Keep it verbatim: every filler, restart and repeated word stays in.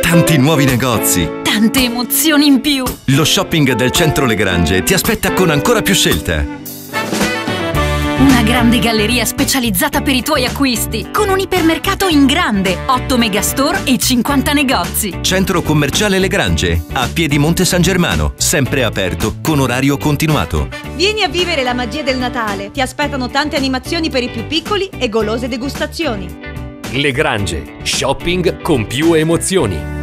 tanti nuovi negozi, tante emozioni in più. Lo shopping del Centro Le Grange ti aspetta con ancora più scelte. Una grande galleria specializzata per i tuoi acquisti, con un ipermercato in grande, otto megastore e cinquanta negozi. Centro Commerciale Le Grange, a Piedimonte San Germano, sempre aperto, con orario continuato. Vieni a vivere la magia del Natale. Ti aspettano tante animazioni per i più piccoli e golose degustazioni. Le Grange, shopping con più emozioni.